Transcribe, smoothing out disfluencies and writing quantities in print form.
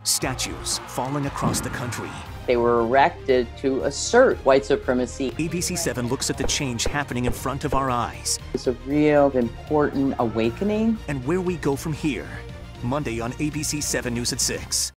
Statues falling across the country. They were erected to assert white supremacy. ABC7 looks at the change happening in front of our eyes. It's a real important awakening. And where we go from here. Monday on ABC7 News at 6.